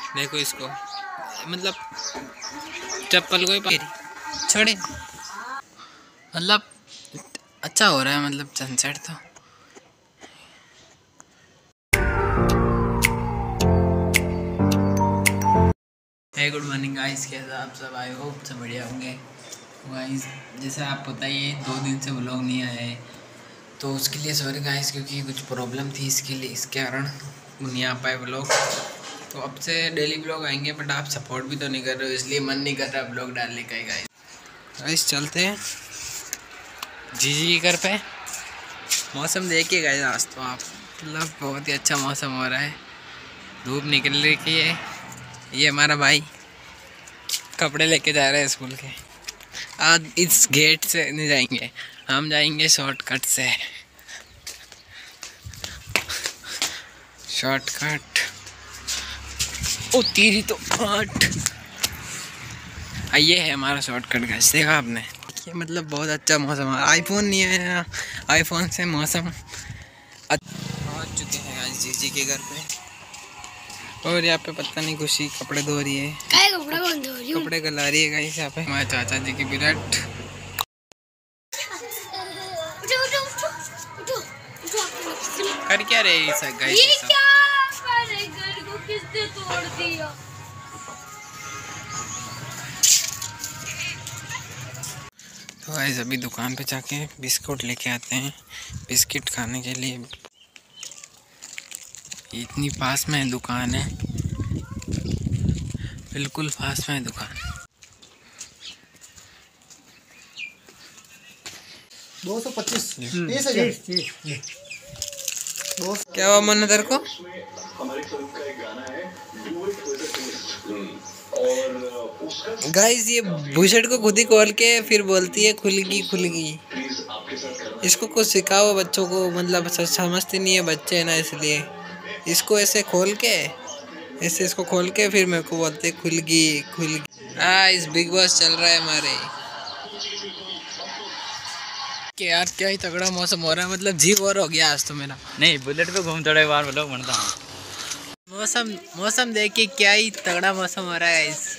देखो इसको, मतलब चप्पल को ही छोड़े, मतलब अच्छा हो रहा है, मतलब सनसेट तो। हे गुड मॉर्निंग गाइस, कैसे आप सब? आई होप सब बढ़िया होंगे गाइस। जैसे आप पता ही है 2 दिन से व्लॉग नहीं आया है, तो उसके लिए सॉरी गाइस, क्योंकि कुछ प्रॉब्लम थी इसके लिए, इसके कारण नहीं आ पाए व्लॉग। तो अब से डेली व्लॉग आएंगे, बट आप सपोर्ट भी तो नहीं कर रहे हो, इसलिए मन नहीं कर रहा व्लॉग डालने का ही गाइस। चलते हैं जीजी के घर पे। मौसम देखिए गाइस, आज तो आप मतलब बहुत ही अच्छा मौसम हो रहा है, धूप निकल रही है। ये हमारा भाई कपड़े लेके जा रहे हैं स्कूल के। आज इस गेट से नहीं जाएंगे, हम जाएंगे शॉर्टकट से। शॉर्टकट ओ तेरी तो आठ। ये है हमारा शॉर्टकट गाइस, देखा आपने? ये मतलब बहुत अच्छा मौसम है। आईफोन नहीं है, आईफोन से मौसम पहुँच चुके हैं गाइस जीजी के घर पे। और यहाँ पे पता नहीं खुशी कपड़े धो रही है, कपड़े गला रही है गाइस। यहाँ पे हमारे चाचा जी की विराट कर क्या रहे हैं गाइस? घर को किसने तोड़ दिया? तो गाइस अभी दुकान पे जाके बिस्कुट लेके आते हैं, बिस्किट खाने के लिए। इतनी पास में दुकान है, बिल्कुल पास में दुकान। 225 30,000। क्या हुआ मनोदर को? गाइस ये बुशर्ट को खुद ही खोल के फिर बोलती है खुलगी खुलगी। इसको कुछ सिखाओ बच्चों को, मतलब समझती नहीं है बच्चे ना, इसलिए इसको ऐसे खोल के, ऐसे इसको खोल के फिर मेरे को बोलते खुलगी खुलगी। इस बिग बॉस चल रहा है हमारे के यार। क्या ही तगड़ा मौसम हो रहा है, मतलब जी बोर हो गया आज तो मेरा। नहीं बुलेट पे घूम थोड़े बार व्लॉग बनता हूँ। मौसम देखिए क्या ही तगड़ा मौसम हो रहा है इस।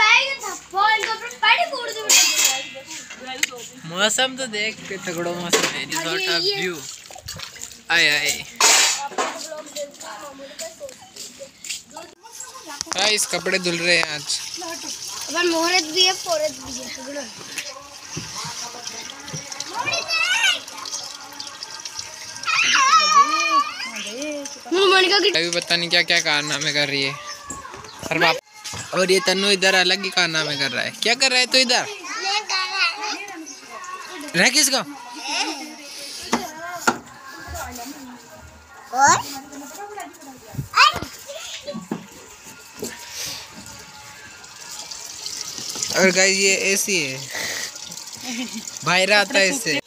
मौसम तो देख के तगड़ा मौसम है, रिजॉर्ट ऑफ व्यू। आए आए गाइस कपड़े धुल रहे हैं आज। मोहरत भी है, फोरत भी है। अभी पता नहीं क्या क्या कारनामे कर रही है और बाप। और ये तन्नू इधर अलग ही कारनामे कर रहा है। क्या कर रहा है तो इधर रह किसका? और गाइस ये ऐसी है, बाहर आता है इससे।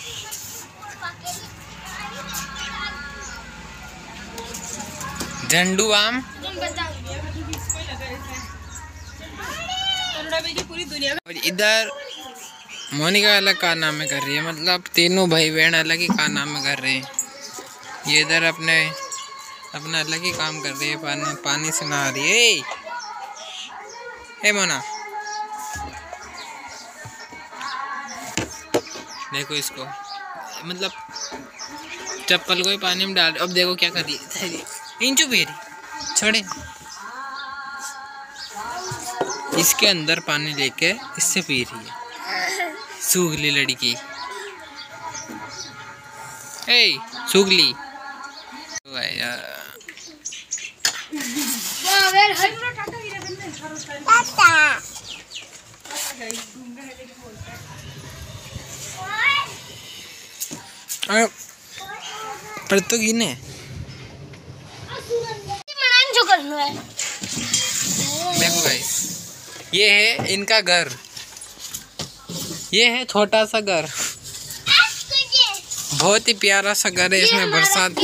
झंडू आम और इधर मोनिका अलग कारनामे कर रही है, मतलब तीनों भाई बहन अलग ही कारनामे कर रहे हैं। ये इधर अपना अलग ही काम कर रही है, पानी से नहा रही है। हे मोना देखो इसको, मतलब चप्पल को ही पानी में डाल। अब देखो क्या कर रही है, इंचू फेरी छोड़े, इसके अंदर पानी लेके इससे पी रही है। सूगली लड़की, ए सूगली। पर तो गिने देखो गाइस, ये है इनका घर, ये है छोटा सा घर, बहुत ही प्यारा सा घर है। इसमें बरसात,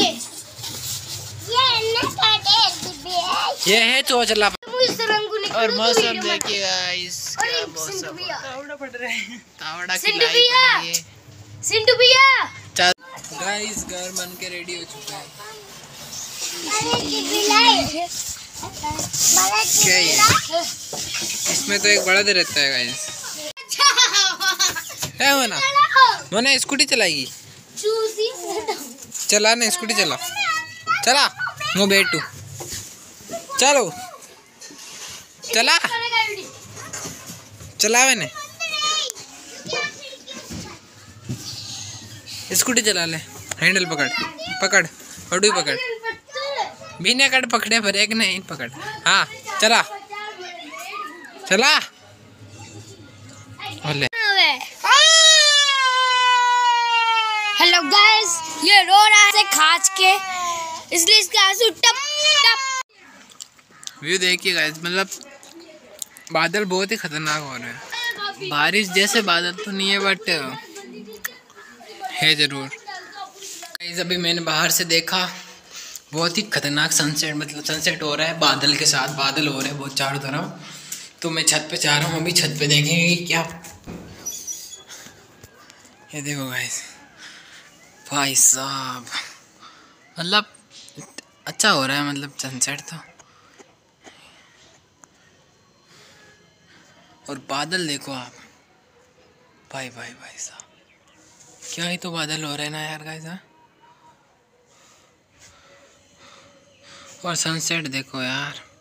ये है चोचला। और मौसम देखिए गाइस, क्या मौसम, तावड़ा की लाइट पड़ रही है। सिंटू भैया गाइस घर बन के रेडी हो चुका है। क्या ये? इसमें तो एक बड़ा दे रहता है गाइस। है मोना, मोना स्कूटी चलाएगी। चला ना स्कूटी चला, चला वो बैठू, चलो चला, चला मैंने स्कूटी चला ले। हैंडल पकड़, पकड़ अडू पकड़, बिना कट पकड़े ब्रेक नहीं पकड़। हाँ चला चला। हेलो गाइस, ये रो रहा है खांच के, इसलिए इसके आंसू टप टप। व्यू देखिए गाइस, मतलब बादल बहुत ही खतरनाक हो रहे हैं। बारिश जैसे बादल तो नहीं है बट है जरूर। गाइस अभी मैंने बाहर से देखा, बहुत ही खतरनाक सनसेट, मतलब सनसेट हो रहा है बादल के साथ। बादल हो रहे हैं बहुत चारों तरफ। तो मैं छत पे जा रहा हूँ, अभी छत पे देखेंगे क्या। ये देखो गाइस, भाई साहब मतलब अच्छा हो रहा है, मतलब सनसेट तो। और बादल देखो आप, भाई भाई भाई साहब, क्या ही तो बादल हो रहे हैं ना यार गाइस। हाँ और सनसेट देखो यार।